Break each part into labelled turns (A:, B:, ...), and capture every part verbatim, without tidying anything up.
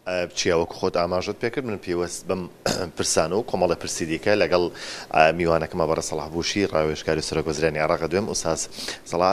A: بچیە وەکو خۆت ئاماژت پێکرد من پێوەست بم پرسان و کۆمەڵی پرسی دیکە لەگەڵ میوانەکەمە بەڕە سەڵاح بوشی ڕاوێژکاری سەرۆکوەزیرانی عێراق دوێم ئوستاز سەڵاح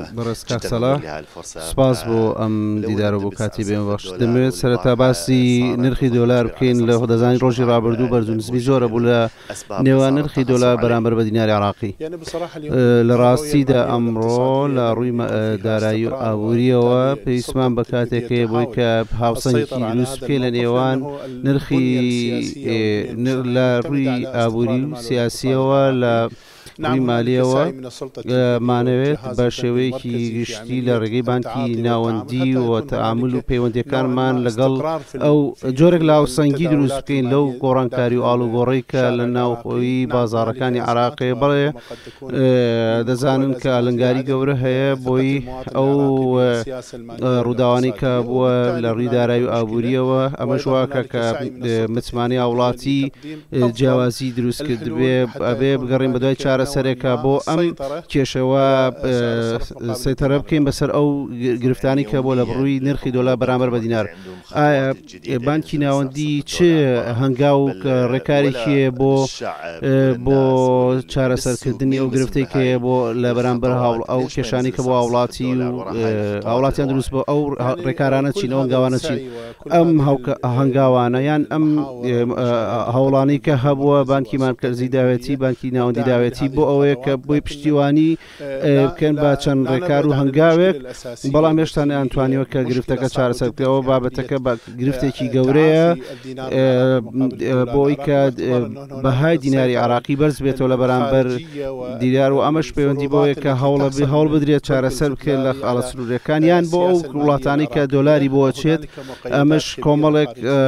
B: سپاس بۆ ئەم دیدار بۆ کاتی بێم بەخش دەمەوێت سەرەتا باسی نرخی دۆلار بکەین لە دەزانی ڕۆژی ڕابردوو بەرز و نسبی زۆرە بوو لە نێوان نرخی دۆلار بەرامبەر بە دیناری عێراقی لە ڕاستیدا ئەمڕۆ لە ڕووی دارایی و ئابووریەوە پێویستمان بە کاتێکەیە بۆی کە هاوسەنگی دروست بکەین لە نێوان نرخی لە ڕووی ئابووری و سیاسیەوە لە ڕووی مالیەوە مانەوێت بە شێوەیەکی گشتی لە ڕێگەی بانکی ناوەندی و تەعامل و پەیوەندیەکانمان لەگەڵ ئەو جۆرێک لە هاوسەنگی دروست بکەین لەو گۆڕانکاری و ئاڵوگۆڕەی کە لە ناوخۆی بازاڕەکانی عێراقی بڵێ دەزانن کە ئالنگاری گەورە هەیە بۆی ئەو ڕووداوانی کە بووە لە ڕووی دارایی و ئابووریەوە ئەمەش واکە کە متمانی وڵاتی جیاوازی دروست کرد بێ ئەبێ بگەڕین بەدوای چارە سەرێکە بۆ ئەم کێشەوە سێتەرە بکەین بەسەر ئەو گرفتانی کە بۆ لە بڕووی نرخی دۆلار بەرامبەر بە دینار. ئایا بانکی ناوەندی چ هەنگاو ڕێکارێکی بۆ بۆ چارەسەرکردنی ئەو گرفتەی کە بۆ لە بەرامبەر ئەو کێشانی کە بۆ هاوڵاتی و هاوڵاتیان دروست بۆ ئەو ڕێکارانە چین ئەو هەنگاوانە چین ئەم هەنگاوانە یان ئەم هەوڵانەی کە هەبووە بانکی مارکەزی داوێتی بانکی ناوەندی داوێتی بۆ ئەوەیە کە بۆی پشتیوانی بکەن بە چەند ڕێکار و هەنگاوێک بەڵام هێشتا نەیانتوانیوە کە گرفتەکە چارەسەرکەوە بابەتەکە بە گرفتێکی گەورەیە بۆی کە بەهای دیناری عێراقی بەرز بێتەوە لە بەرامبەر دیلار و ئەمەش پەیوەندی بۆیە کە هەوڵە بێ هەوڵ بدرێت چارەسەر بکرێت لە خاڵە سروورەکان یان بۆ ئەو وڵاتانی کە دۆلاری بۆچێت ئەمەش کۆمەڵێک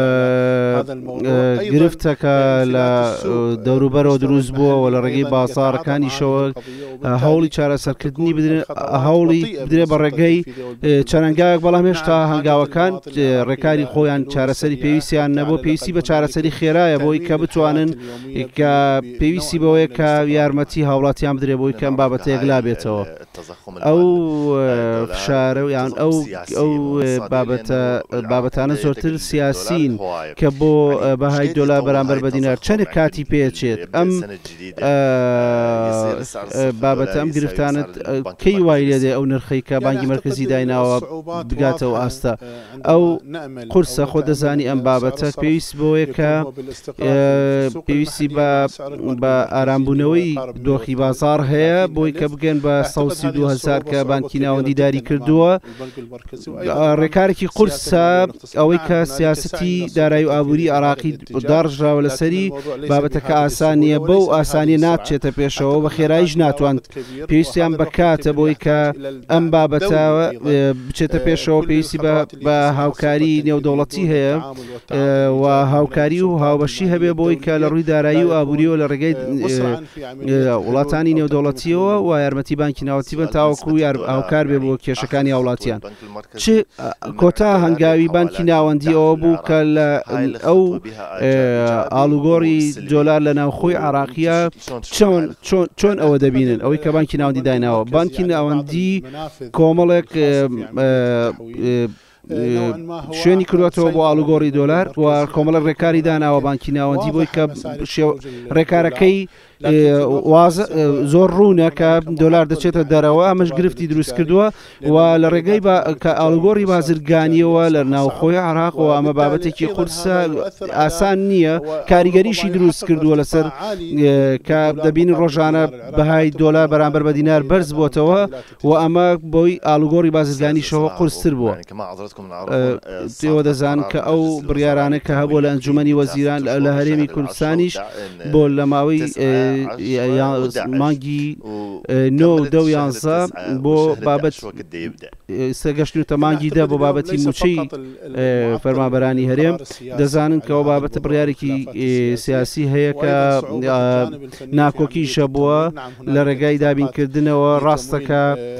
B: گرفتەکە لە دەوروبەرەوە دروست بووە لە ڕێگەی بازاڕەکانیشەوە هەوڵی چارەسەرکردنی هەوڵی بدرێ بە ڕێگەی چەرەنگایەک بەڵام هێشتا هەنگاوەکان ڕێکاری خۆیان چارەسەری پێویستیان نەبوو پێویستی بە چارەسەری خێرایە بۆی کە بتوانن کە پێویستی بەوەیە کە یارمەتی هاوڵاتیان بدرێ بۆی کەم بابەتەیەک لا بێتەوە ئەو فشارە یان ئەو ئەو بابەتانە زۆرتر سیاسین کە بۆ بەهای دۆلار بەرامبەر بە دینار چەند کاتی پێچێت ئەم بابەتە ئەم گرفتانت کەی وای لێدێ ئەو نرخەی کە بانکی مەرکەزی دایناوە بگاتەوە ئاستا ئەو قورسە خۆ دەزانی ئەم بابەتە پێویست بۆیە کە پێویستی بە ئارامبوونەوەی دۆخی بازار هەیە بۆی کە بگەن بە سەوسی دو هەزار کە بانکی ناوەندی داری کردووە ڕێکارێکی قورسە ئەوەی کە سیاسەتی دارایی و ئابووری عێراقی داڕژراوە لەسەری بابەتەکە ئاسان نییە بەو ئاسانی ناچێتە پێشەوە بە خێراییش ناتوان پێویستیان بکاتە بۆی کە ئەم بابەتە بچێتە پێشەوە پێویستی بە هاوکاری نێودەوڵەتی هەیە و هاوکاری و هاوبەشی هەبێ بۆی کە لە ڕووی دارایی و ئابووریەوە لە ڕێگەی وڵاتانی نێودەوڵەتیەوە و یارمەتی بانکی ناوەتی بن تاوەکو هاوکار بێ بۆ کێشەکانی هاوڵاتیان چ کۆتا هەنگاوی بانکی ناوەندی ئەوە بوو کە لە ئەو ئاڵوگۆڕی دۆلار لە ناوخۆی عێراقیە چۆن ئەوە دەبینن ئەوەی کە بانکی ناوەندی دایناوە بانکی ناوەندی کۆمەڵێک شوێنی کردوێتەوە بۆ ئاڵوگۆڕی دۆلار و کۆمەڵە ڕێکاری داناوە بانکی ناوەندی بۆی کە ڕێکارەکەی زۆر ڕوونە کە دۆلار دەچێتە دەرەوە ئەمەش گرفتی دروست کردووە و لە ڕێگەی کە ئاڵوگۆڕی بازرگانیەوە لە ناوخۆی عێراقەوە ئەمە بابەتێکی قورسە ئاسان نییە کاریگەریشی دروست کردووە لەسەر کە دەبین ڕۆژانە بەهای دۆلار بەرامبەر بە دینار بەرز بۆتەوە و ئەمە بۆی ئاڵوگۆڕی بازرگانیشەوە قورستر بووە تێوە دەزان کە ئەو بڕیارانە کە هەبوو لە ئەنجومەنی وەزیران لە هەرێمی کوردستانیش بۆ لە ماوەی مانگی نۆ دە و یانزە بۆ بابەت سەگەشتوتە مانگی دە بۆ بابەتی موچەی فەرمانبەرانی هەرێم دەزانن کەەوە بابەتە بڕیارێکی سیاسی هەیە کە ناکۆکیشە بووە لە ڕێگای دابینکردنەوە ڕاستەکە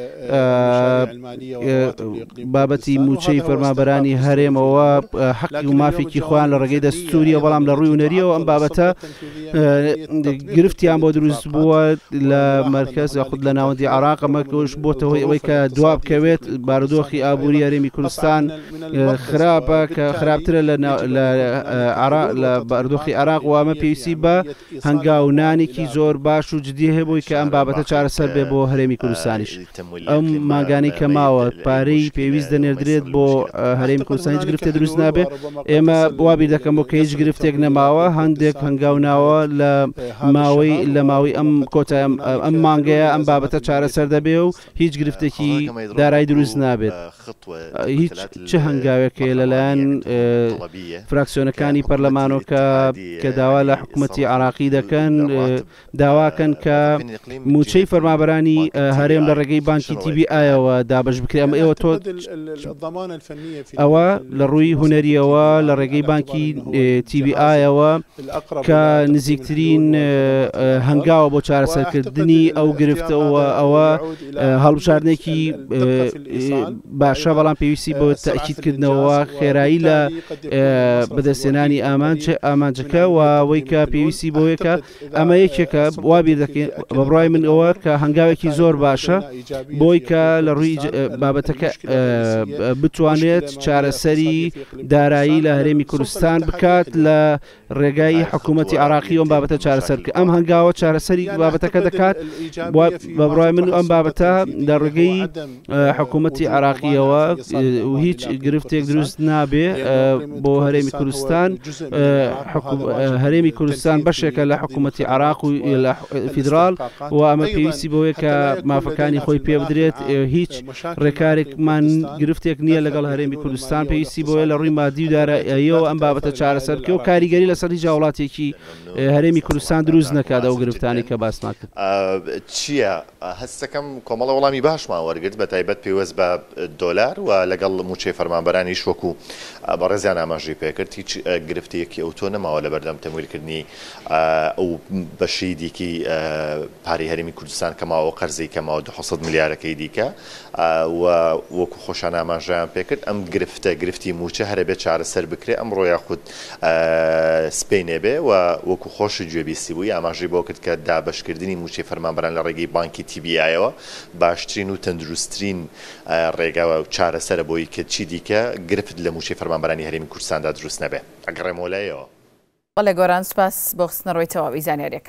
B: بابەتی موچەی فەرمانبەرانی هەرێمەوە حەقی و مافێکی خۆیان لە ڕێگەی دەستوریە بەڵام لە ڕووی هونەریەوە ئەم بابەتە گرفتیان بۆ دروست بووە لە مرکز خود لە ناوەندی عێراق ئەمەکەش بۆتەوەی ئەوەی کە دواب بکەوێت بارودۆخی ئابووری هەرێمی کوردستان خراپە کە خراپترە لە بارودۆخی عێراق وامە پێویستی بە هەنگاونانێکی زۆر باش و جدی هەیە بۆی کە ئەم بابەتە چارەسەر بێ بۆ هەرێمی کوردستانیش. ئەم ماگانەی کە ماوە پارەی پێویست دەنێردرێت بۆ هەرێمی کوردستان هیچ گرفتێ دروست نابێ. ئێمە وابیر دەکەم بۆ کە هیچ گرفتێک نەماوە، هەندێک هەنگاوناوە لە ماوەی لە ماوەی ئەم کۆتە ئەم مانگەیە ئەم بابەتە چارەسەر دەبێ و هیچ گرفتێکی دارایی دروست نابێت. هیچ چه هەنگاوێکێ لەلایەن فراکسیۆنەکانی پەرلەمانۆکە کە داوا لە حکوومەتی عێراقی دەکەن داواکەن کە موچەی فەرمانبەرانی هەرێم لە ڕێگەی بانکی تی بی ئایەوە دابش بکرێ. ئەمە ئێوە تۆ ئەوە لە ڕووی هونەریەوە لە ڕێگەی بانکی تی بی ئایەوە کە نزیکترین هەنگاوە بۆ چارەسەرکردنی ئەو گرفتەوە ئەوە هەڵبژاردنێکی باشە، بەڵام پێویستی بۆ تاکیدکردنەوە خێرایی لە بەدەستێنانی ئامانجەکە و ئەوەی کە پێویستی بۆیەکە ئەمە یەکێکە وابیر دەکەین بە بڕای من ئەوە کە هەنگاوێکی زۆر باشە بۆی کە لە ڕووی بابەتەکە بتوانێت چارەسەری دارایی لە هەرێمی کوردستان بکات لە ڕێگای حکوومەتی عێراقی ئەم بابەتە چارەسەر بکە. ئەم هەنگاوە چارەسەری بابەتەکە دەکات بە بڕای من ئەم بابەتە لە ڕێگەی حکوومەتی عێراقیەوە و هیچ گرفتێک دروست نابێ بۆ هەرێمی کوردستان. هەرێمی کوردستان بەشێکە لە حکوومەتی عێراق و لە فیدرال و ئەمە پێویستی بەوەیە کە مافەکانی خۆی پێ بدرێت. هیچ ڕێکارێکمان گرفتێک نییە لەگەڵ هەرێمی کوردستان، پێویستی بۆیە لە ڕووی مادی و داراییەوە ئەم بابەتە چارەسەر بکە و کاریگەری لەسەر هیچ وڵاتێکی هەرێمی کوردستان دروست نەکات ئەو گرفتانی کە باس ناکرد.
A: چییە هەستەکەم کۆمەڵە وەڵامی باشمان وەرگرت بە تایبەت پێوەست بە دۆلار و لەگەڵ موچەی فەرمانبەرانیش وەکو بەڕێزیان ئاماژەی پێکرد هیچ گرفتەیەکی ئەو تۆ نەماوە لە بەردەم تەمویلکردنی ئەو بەشەی دیکی پارەی هەرێمی کوردستان کەماوە قەرزەی کەماوە دو حەسەد ملیارەکەی دیکە و وەکو خۆشان ئاماژەیان پێکرد ئەم گرفتە گرفتی موچە هەرە بێت چارەسەر بکرێ ئەمڕۆ یاخود سپەینێ بێ و وەکو خۆشی گوێبیستی بووی ئاماژەی بۆ کرد کە دابشکردنی موچەی فەرمانبەران لە ڕێگەی بانکی تی بی ئایەوە باشترین و تەندروستترین ڕێگاوە و چارەسەرە بۆی کە چی دیکە گرفت لە موچەی فەرمانبەرانی هەرێمی کوردستاندا دروست نەبێ. ئەگەڕێمەوە لایەوە.
C: بەڵێ گۆران سوپاس بۆ خستنەڕۆی تەواوی زانیاریەکە.